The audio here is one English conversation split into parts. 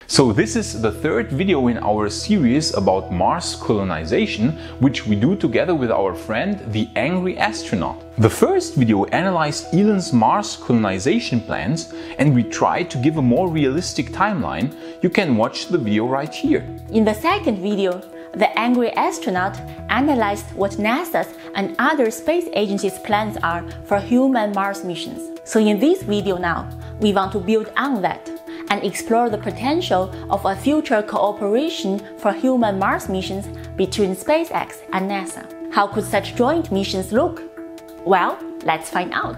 So this is the third video in our series about Mars colonization, which we do together with our friend, the Angry Astronaut. The first video analyzed Elon's Mars colonization plans, and we tried to give a more realistic timeline. You can watch the video right here. In the second video, the Angry Astronaut analyzed what NASA's and other space agencies' plans are for human Mars missions. So in this video now, we want to build on that and explore the potential of a future cooperation for human Mars missions between SpaceX and NASA. How could such joint missions look? Well, let's find out.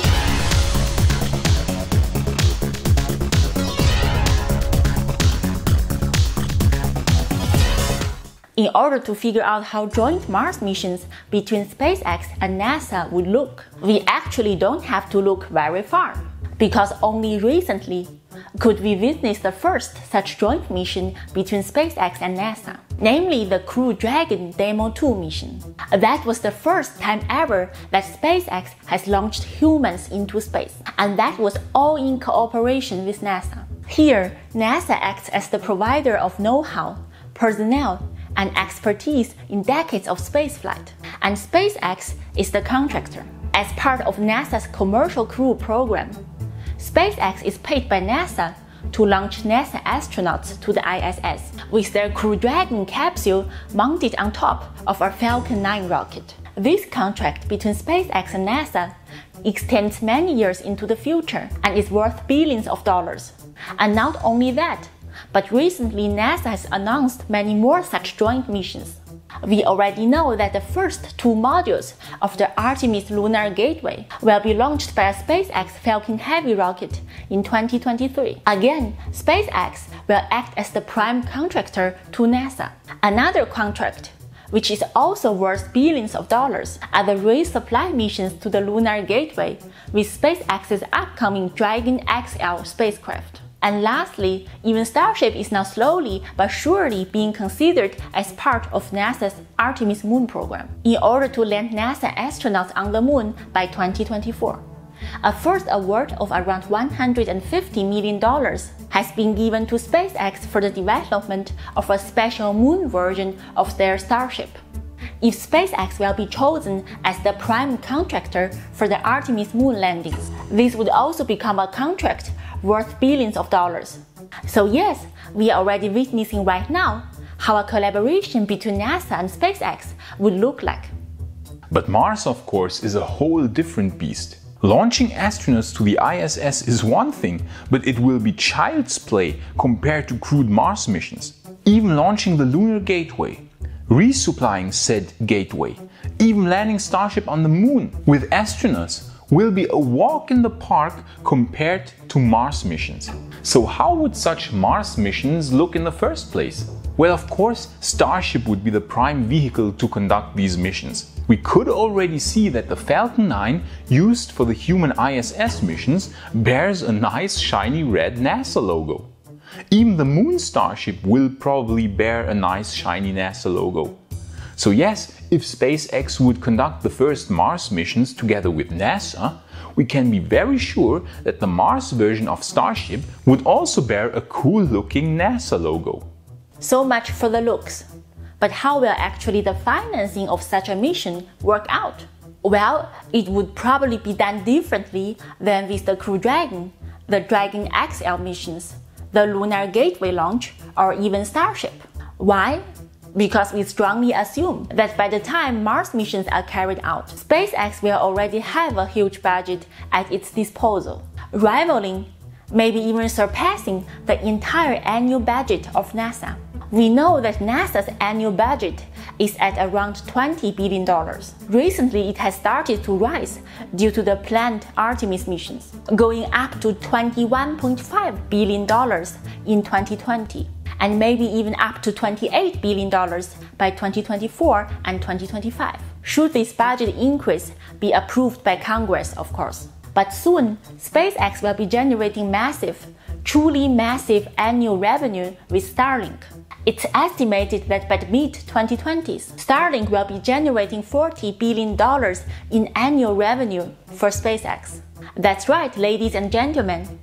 In order to figure out how joint Mars missions between SpaceX and NASA would look, we actually don't have to look very far, because only recently could we witness the first such joint mission between SpaceX and NASA, namely the Crew Dragon Demo 2 mission. That was the first time ever that SpaceX has launched humans into space, and that was all in cooperation with NASA. Here, NASA acts as the provider of know-how, personnel, and expertise in decades of spaceflight, and SpaceX is the contractor. As part of NASA's Commercial Crew program, SpaceX is paid by NASA to launch NASA astronauts to the ISS with their Crew Dragon capsule mounted on top of our Falcon 9 rocket. This contract between SpaceX and NASA extends many years into the future and is worth billions of dollars. And not only that, but recently NASA has announced many more such joint missions. We already know that the first two modules of the Artemis Lunar Gateway will be launched by a SpaceX Falcon Heavy rocket in 2023. Again, SpaceX will act as the prime contractor to NASA. Another contract, which is also worth billions of dollars, are the resupply missions to the Lunar Gateway with SpaceX's upcoming Dragon XL spacecraft. And lastly, even Starship is now slowly but surely being considered as part of NASA's Artemis moon program, in order to land NASA astronauts on the moon by 2024. A first award of around $150 million has been given to SpaceX for the development of a special moon version of their Starship. If SpaceX will be chosen as the prime contractor for the Artemis moon landings, this would also become a contract worth billions of dollars. So yes, we are already witnessing right now how a collaboration between NASA and SpaceX would look like. But Mars, of course, is a whole different beast. Launching astronauts to the ISS is one thing, but it will be child's play compared to crewed Mars missions. Even launching the Lunar Gateway, resupplying said gateway, even landing Starship on the moon with astronauts will be a walk in the park compared to Mars missions. So how would such Mars missions look in the first place? Well, of course, Starship would be the prime vehicle to conduct these missions. We could already see that the Falcon 9 used for the human ISS missions bears a nice shiny red NASA logo. Even the Moon Starship will probably bear a nice shiny NASA logo. So yes, if SpaceX would conduct the first Mars missions together with NASA, we can be very sure that the Mars version of Starship would also bear a cool-looking NASA logo. So much for the looks. But how will actually the financing of such a mission work out? Well, it would probably be done differently than with the Crew Dragon, the Dragon XL missions, the Lunar Gateway launch, or even Starship. Why? Because we strongly assume that by the time Mars missions are carried out, SpaceX will already have a huge budget at its disposal, rivaling, maybe even surpassing, the entire annual budget of NASA. We know that NASA's annual budget is at around $20 billion. Recently, it has started to rise due to the planned Artemis missions, going up to $21.5 billion in 2020. And maybe even up to $28 billion by 2024 and 2025, should this budget increase be approved by Congress, of course. But soon, SpaceX will be generating massive, truly massive annual revenue with Starlink. It's estimated that by the mid-2020s, Starlink will be generating $40 billion in annual revenue for SpaceX. That's right, ladies and gentlemen.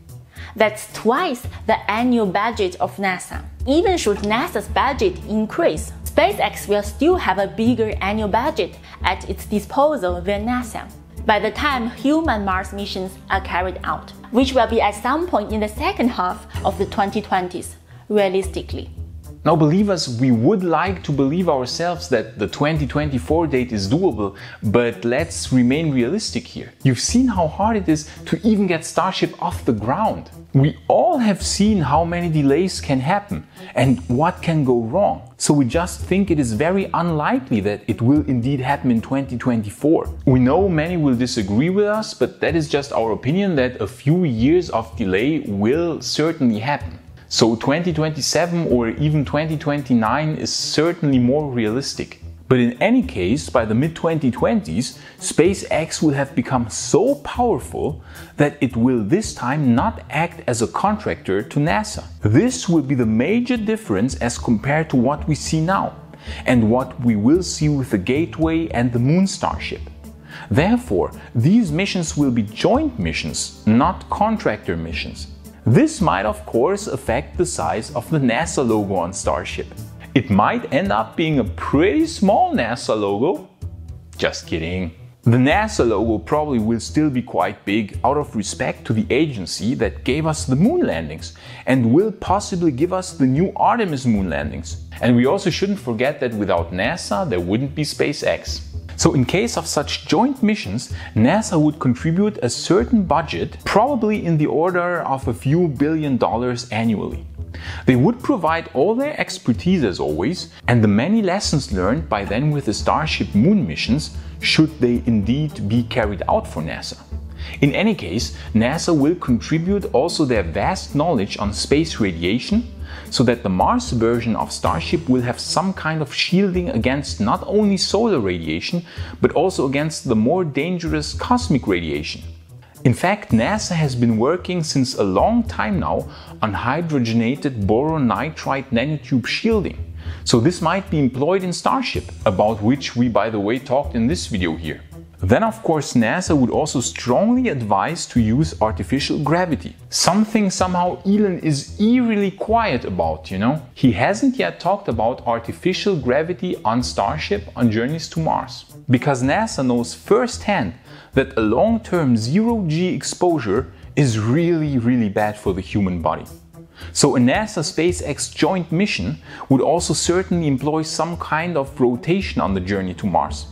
That's twice the annual budget of NASA. Even should NASA's budget increase, SpaceX will still have a bigger annual budget at its disposal than NASA by the time human Mars missions are carried out, which will be at some point in the second half of the 2020s, realistically. Now, believers, we would like to believe ourselves that the 2024 date is doable, but let's remain realistic here. You've seen how hard it is to even get Starship off the ground. We all have seen how many delays can happen and what can go wrong. So we just think it is very unlikely that it will indeed happen in 2024. We know many will disagree with us, but that is just our opinion that a few years of delay will certainly happen. So 2027 or even 2029 is certainly more realistic. But in any case, by the mid-2020s, SpaceX will have become so powerful that it will this time not act as a contractor to NASA. This will be the major difference as compared to what we see now, and what we will see with the Gateway and the Moon Starship. Therefore, these missions will be joint missions, not contractor missions. This might of course affect the size of the NASA logo on Starship. It might end up being a pretty small NASA logo. Just kidding. The NASA logo probably will still be quite big out of respect to the agency that gave us the moon landings and will possibly give us the new Artemis moon landings. And we also shouldn't forget that without NASA there wouldn't be SpaceX. So in case of such joint missions, NASA would contribute a certain budget, probably in the order of a few $1 billion annually. They would provide all their expertise as always, and the many lessons learned by then with the Starship moon missions, should they indeed be carried out for NASA. In any case, NASA will contribute also their vast knowledge on space radiation, so that the Mars version of Starship will have some kind of shielding against not only solar radiation, but also against the more dangerous cosmic radiation. In fact, NASA has been working since a long time now on hydrogenated boron nitride nanotube shielding. So this might be employed in Starship, about which we by the way talked in this video here. Then of course NASA would also strongly advise to use artificial gravity. Something somehow Elon is eerily quiet about, you know? He hasn't yet talked about artificial gravity on Starship on journeys to Mars. Because NASA knows firsthand that a long-term zero-G exposure is really bad for the human body. So a NASA SpaceX joint mission would also certainly employ some kind of rotation on the journey to Mars.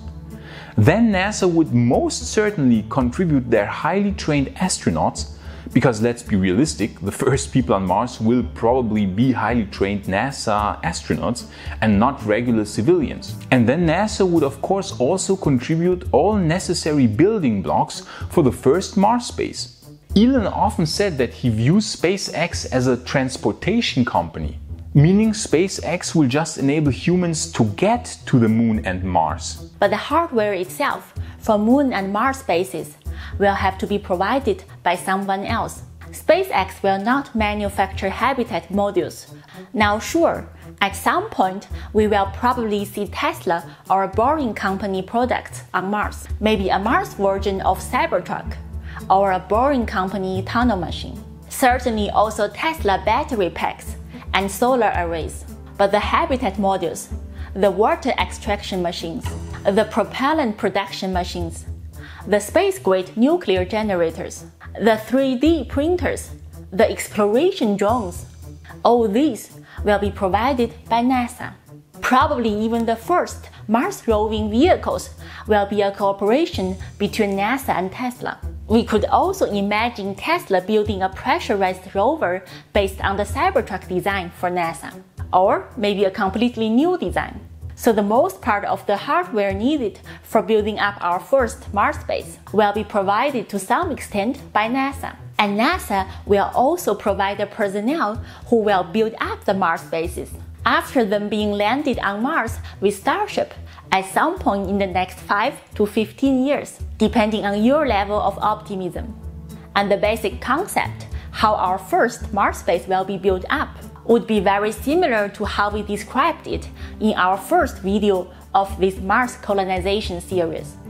Then NASA would most certainly contribute their highly trained astronauts, because let's be realistic, the first people on Mars will probably be highly trained NASA astronauts and not regular civilians. And then NASA would of course also contribute all necessary building blocks for the first Mars base. Elon often said that he views SpaceX as a transportation company, meaning SpaceX will just enable humans to get to the Moon and Mars. But the hardware itself for Moon and Mars bases will have to be provided by someone else. SpaceX will not manufacture habitat modules. Now sure, at some point we will probably see Tesla or a Boring Company products on Mars. Maybe a Mars version of Cybertruck or a Boring Company tunnel machine. Certainly also Tesla battery packs and solar arrays. But the habitat modules, the water extraction machines, the propellant production machines, the space-grade nuclear generators, the 3D printers, the exploration drones, all these will be provided by NASA. Probably even the first Mars roving vehicles will be a cooperation between NASA and Tesla. We could also imagine Tesla building a pressurized rover based on the Cybertruck design for NASA, or maybe a completely new design. So the most part of the hardware needed for building up our first Mars base will be provided to some extent by NASA. And NASA will also provide the personnel who will build up the Mars bases after them being landed on Mars with Starship at some point in the next 5 to 15 years, depending on your level of optimism. And the basic concept, how our first Mars base will be built up, would be very similar to how we described it in our first video of this Mars colonization series.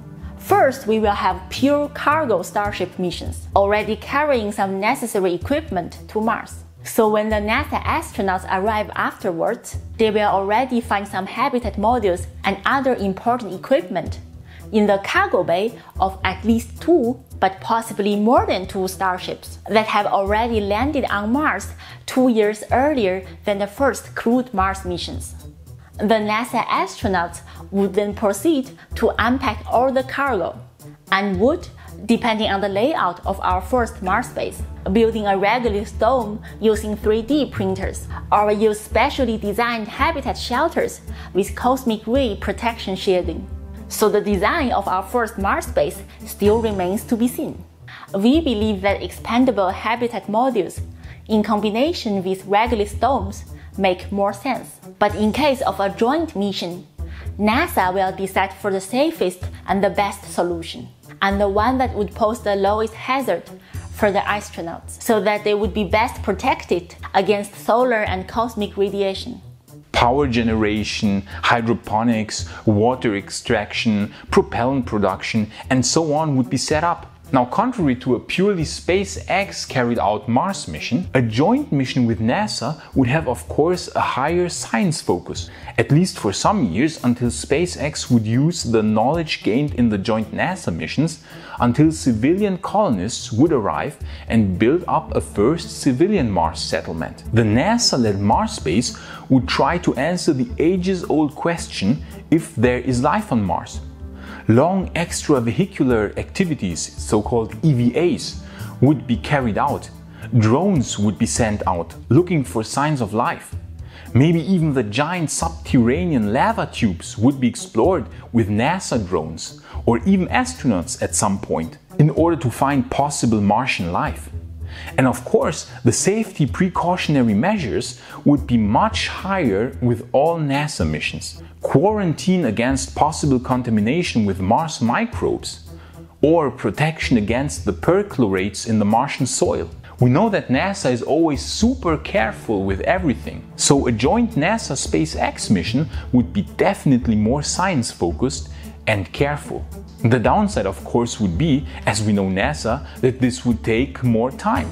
First, we will have pure cargo Starship missions, already carrying some necessary equipment to Mars. So when the NASA astronauts arrive afterwards, they will already find some habitat modules and other important equipment in the cargo bay of at least 2, but possibly more than 2 starships that have already landed on Mars 2 years earlier than the first crewed Mars missions. The NASA astronauts would then proceed to unpack all the cargo and would, depending on the layout of our first Mars base, building a Regulus dome using 3D printers, or use specially designed habitat shelters with cosmic ray protection shielding. So the design of our first Mars base still remains to be seen. We believe that expandable habitat modules, in combination with Regulus domes, make more sense. But in case of a joint mission, NASA will decide for the safest and the best solution, and the one that would pose the lowest hazard for the astronauts, so that they would be best protected against solar and cosmic radiation. Power generation, hydroponics, water extraction, propellant production, and so on would be set up. Now, contrary to a purely SpaceX carried out Mars mission, a joint mission with NASA would have, of course, a higher science focus, at least for some years, until SpaceX would use the knowledge gained in the joint NASA missions until civilian colonists would arrive and build up a first civilian Mars settlement. The NASA-led Mars base would try to answer the ages-old question if there is life on Mars. Long extravehicular activities, so-called EVAs, would be carried out. Drones would be sent out looking for signs of life. Maybe even the giant subterranean lava tubes would be explored with NASA drones, or even astronauts at some point, in order to find possible Martian life. And of course, the safety precautionary measures would be much higher with all NASA missions. Quarantine against possible contamination with Mars microbes, or protection against the perchlorates in the Martian soil. We know that NASA is always super careful with everything, so a joint NASA-SpaceX mission would be definitely more science-focused and careful. The downside, of course, would be, as we know NASA, that this would take more time.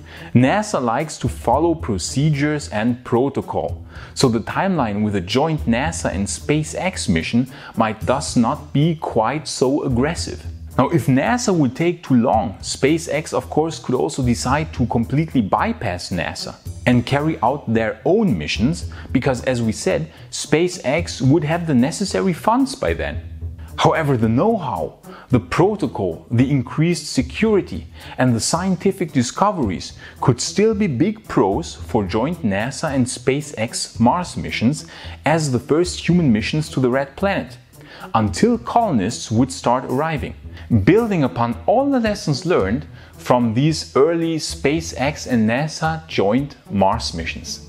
NASA likes to follow procedures and protocol, so the timeline with a joint NASA and SpaceX mission might thus not be quite so aggressive. Now, if NASA would take too long, SpaceX of course could also decide to completely bypass NASA and carry out their own missions, because as we said, SpaceX would have the necessary funds by then. However, the know-how, the protocol, the increased security, and the scientific discoveries could still be big pros for joint NASA and SpaceX Mars missions as the first human missions to the Red Planet, until colonists would start arriving, building upon all the lessons learned from these early SpaceX and NASA joint Mars missions.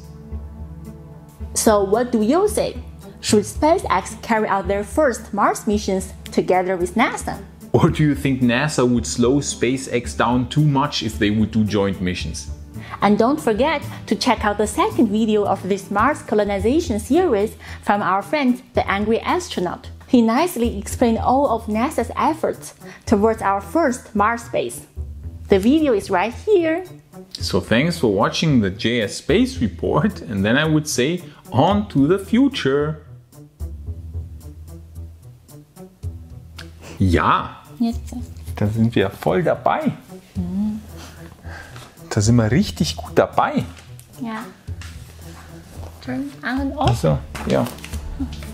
So what do you say? Should SpaceX carry out their first Mars missions together with NASA? Or do you think NASA would slow SpaceX down too much if they would do joint missions? And don't forget to check out the second video of this Mars colonization series from our friend, the Angry Astronaut. He nicely explained all of NASA's efforts towards our first Mars base. The video is right here. So thanks for watching the JS Space Report, and then I would say on to the future. Ja, da sind wir voll dabei. Da sind wir richtig gut dabei. Ja. Turn on and off. Also, ja.